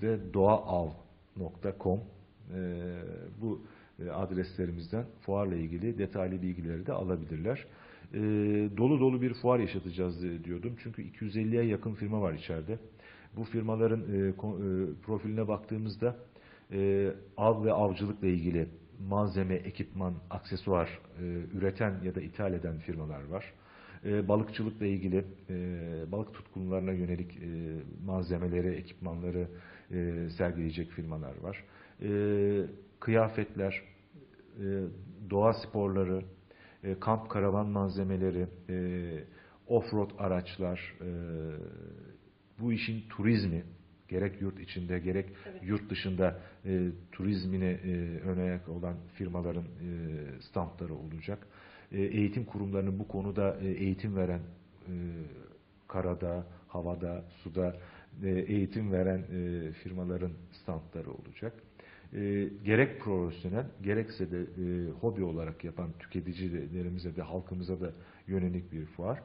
www.doğaav.com bu adreslerimizden fuarla ilgili detaylı bilgileri de alabilirler. Dolu dolu bir fuar yaşatacağız diyordum. Çünkü 250'ye yakın firma var içeride. Bu firmaların profiline baktığımızda av ve avcılıkla ilgili malzeme, ekipman, aksesuar üreten ya da ithal eden firmalar var. Balıkçılıkla ilgili balık tutkunlarına yönelik malzemeleri, ekipmanları sergileyecek firmalar var. Kıyafetler, doğa sporları, kamp karavan malzemeleri, off-road araçlar, bu işin turizmi, gerek yurt içinde gerek yurt dışında turizmine ön ayak olan firmaların standları olacak. Eğitim kurumlarının bu konuda eğitim veren, karada, havada, suda eğitim veren firmaların standları olacak. Gerek profesyonel gerekse de hobi olarak yapan tüketicilerimize de halkımıza da yönelik bir fuar.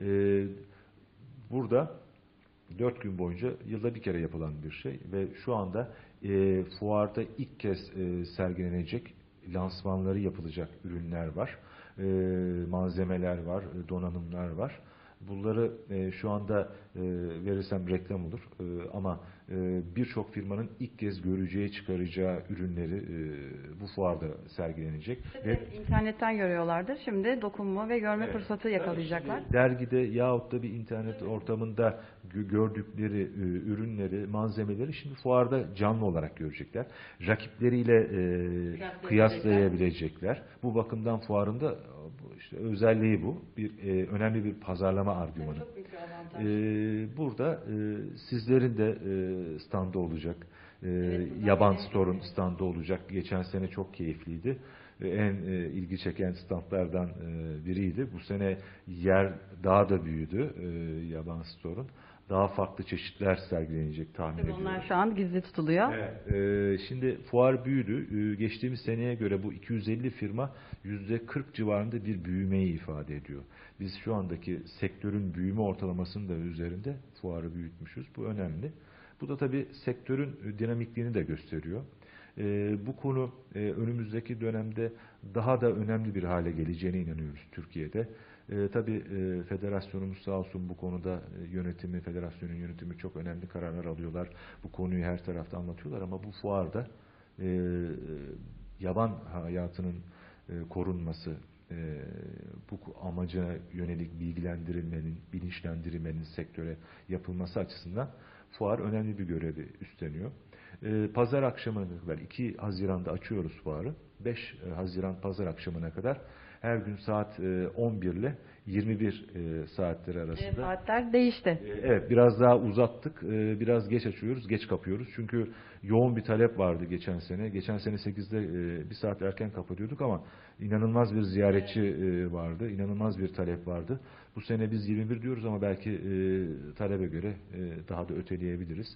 Burada 4 gün boyunca yılda bir kere yapılan bir şey ve şu anda fuarda ilk kez sergilenecek, lansmanları yapılacak ürünler var, malzemeler var, donanımlar var. Bunları şu anda verirsem reklam olur ama birçok firmanın ilk kez göreceği, çıkaracağı ürünleri bu fuarda sergilenecek. Ve internetten görüyorlardır. Şimdi dokunma ve görme fırsatı yakalayacaklar. Dergide yahut da bir internet ortamında gördükleri ürünleri, malzemeleri şimdi fuarda canlı olarak görecekler. Rakipleriyle kıyaslayabilecekler. Bu bakımdan fuarında işte özelliği bu. Önemli bir pazarlama argümanı. Çok büyük bir avantaj. Burada sizlerin de standı olacak. Yaban Store'un standı olacak. Geçen sene çok keyifliydi. En ilgi çeken standlardan biriydi. Bu sene yer daha da büyüdü Yaban Store'un. Daha farklı çeşitler sergilenecek tahmin ediyorum. Onlar şu an gizli tutuluyor. Evet. Şimdi fuar büyüdü. Geçtiğimiz seneye göre bu 250 firma %40 civarında bir büyümeyi ifade ediyor. Biz şu andaki sektörün büyüme ortalamasının da üzerinde fuarı büyütmüşüz. Bu önemli. Bu da tabii sektörün dinamikliğini de gösteriyor. Bu konu önümüzdeki dönemde daha da önemli bir hale geleceğine inanıyoruz Türkiye'de. Tabii federasyonumuz sağ olsun bu konuda federasyonun yönetimi çok önemli kararlar alıyorlar. Bu konuyu her tarafta anlatıyorlar ama bu fuarda yaban hayatının korunması, bu amaca yönelik bilgilendirilmenin, bilinçlendirilmenin sektöre yapılması açısından fuar önemli bir görevi üstleniyor. Pazar akşamına kadar 2 Haziran'da açıyoruz fuarı. 5 Haziran pazar akşamına kadar her gün saat 11 ile 21 saatleri arasında. Saatler değişti. Evet, biraz daha uzattık. Biraz geç açıyoruz, geç kapıyoruz. Çünkü yoğun bir talep vardı geçen sene. Geçen sene 8'de bir saat erken kapatıyorduk ama inanılmaz bir ziyaretçi vardı. İnanılmaz bir talep vardı. Bu sene biz 21 diyoruz ama belki talebe göre daha da öteleyebiliriz.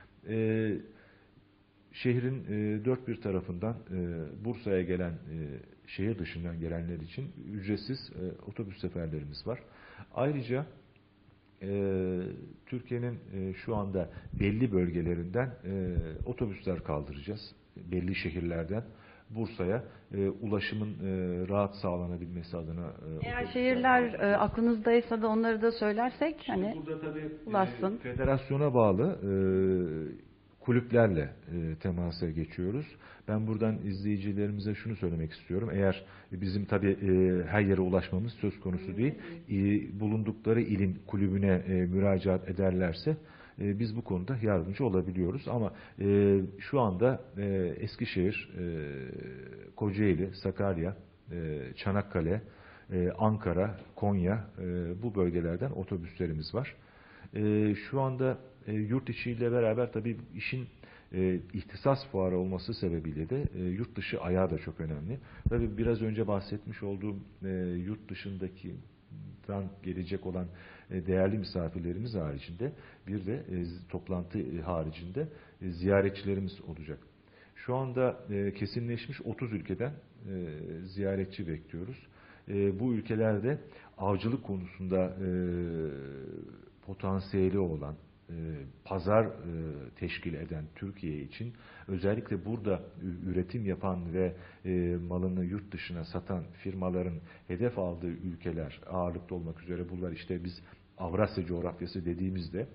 Şehrin dört bir tarafından Bursa'ya gelen, şehir dışından gelenler için ücretsiz otobüs seferlerimiz var. Ayrıca Türkiye'nin şu anda belli bölgelerinden otobüsler kaldıracağız. Belli şehirlerden Bursa'ya ulaşımın rahat sağlanabilmesi adına. Eğer şehirler aklınızdaysa da onları da söylersek hani burada tabii ulaşsın. Federasyona bağlı kulüplerle temasa geçiyoruz. Ben buradan izleyicilerimize şunu söylemek istiyorum. Eğer bizim tabii her yere ulaşmamız söz konusu değil, bulundukları ilin kulübüne müracaat ederlerse biz bu konuda yardımcı olabiliyoruz. Ama şu anda Eskişehir, Kocaeli, Sakarya, Çanakkale, Ankara, Konya bu bölgelerden otobüslerimiz var. Şu anda yurt içiyle beraber tabii işin ihtisas fuarı olması sebebiyle de yurt dışı ayağı da çok önemli. Tabii biraz önce bahsetmiş olduğum yurt dışındakinden gelecek olan değerli misafirlerimiz haricinde bir de toplantı haricinde ziyaretçilerimiz olacak. Şu anda kesinleşmiş 30 ülkeden ziyaretçi bekliyoruz. Bu ülkelerde avcılık konusunda potansiyeli olan, pazar teşkil eden Türkiye için özellikle burada üretim yapan ve malını yurt dışına satan firmaların hedef aldığı ülkeler ağırlıklı olmak üzere bunlar işte biz Avrasya coğrafyası dediğimizde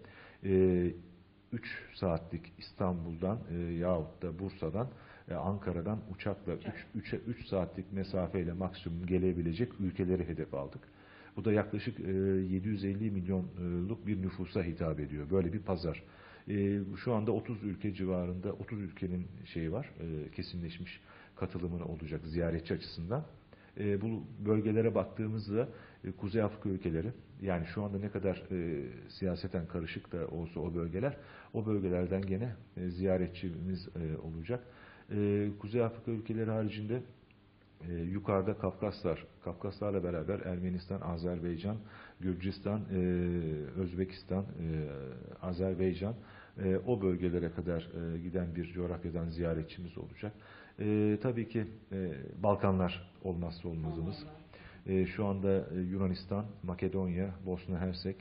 3 saatlik İstanbul'dan yahut da Bursa'dan Ankara'dan uçakla 3 saatlik mesafeyle maksimum gelebilecek ülkeleri hedef aldık. Bu da yaklaşık 750 milyonluk bir nüfusa hitap ediyor. Böyle bir pazar. Şu anda 30 ülke civarında, 30 ülkenin şeyi var, kesinleşmiş katılımını olacak ziyaretçi açısından. Bu bölgelere baktığımızda Kuzey Afrika ülkeleri, yani şu anda ne kadar siyaseten karışık da olsa o bölgelerden gene ziyaretçimiz olacak. Kuzey Afrika ülkeleri haricinde yukarıda Kafkaslarla beraber Ermenistan, Azerbaycan, Gürcistan, Özbekistan, Azerbaycan o bölgelere kadar giden bir coğrafyadan ziyaretçimiz olacak. Tabii ki Balkanlar olmazsa olmazımız. Şu anda Yunanistan, Makedonya, Bosna Hersek,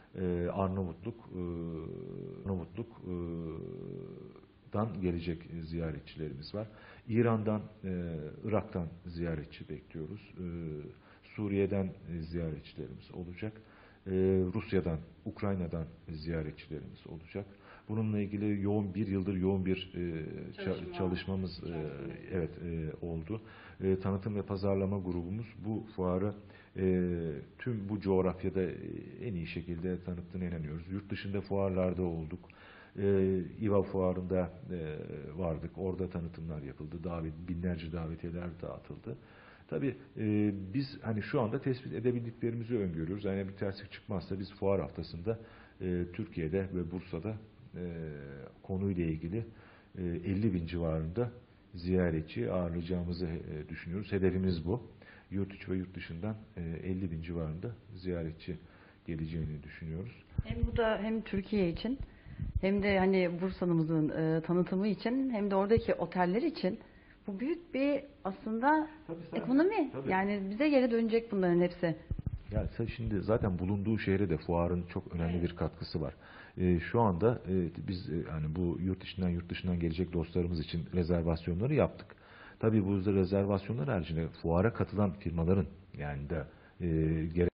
Arnavutluk'dan gelecek ziyaretçilerimiz var. İran'dan, Irak'tan ziyaretçi bekliyoruz. Suriye'den ziyaretçilerimiz olacak. Rusya'dan, Ukrayna'dan ziyaretçilerimiz olacak. Bununla ilgili bir yıldır yoğun bir çalışmamız oldu. Tanıtım ve pazarlama grubumuz bu fuarı tüm bu coğrafyada en iyi şekilde tanıttığına inanıyoruz. Yurt dışında fuarlarda olduk. İVA fuarında vardık. Orada tanıtımlar yapıldı. Binlerce davetiyeler dağıtıldı. Tabii biz hani şu anda tespit edebildiklerimizi öngörüyoruz. Yani bir terslik çıkmazsa biz fuar haftasında Türkiye'de ve Bursa'da konuyla ilgili 50 bin civarında ziyaretçi ağırlayacağımızı düşünüyoruz. Hedefimiz bu. Yurt içi ve yurt dışından 50 bin civarında ziyaretçi geleceğini düşünüyoruz. Hem bu da hem Türkiye için hem de hani Bursa'mızın tanıtımı için hem de oradaki oteller için bu büyük bir aslında ekonomi. Tabii. Yani bize geri dönecek bunların hepsi. Ya şimdi zaten bulunduğu şehre de fuarın çok önemli bir katkısı var. Şu anda biz hani bu yurt dışından gelecek dostlarımız için rezervasyonları yaptık. Tabii bu rezervasyonlar haricinde fuara katılan firmaların yani de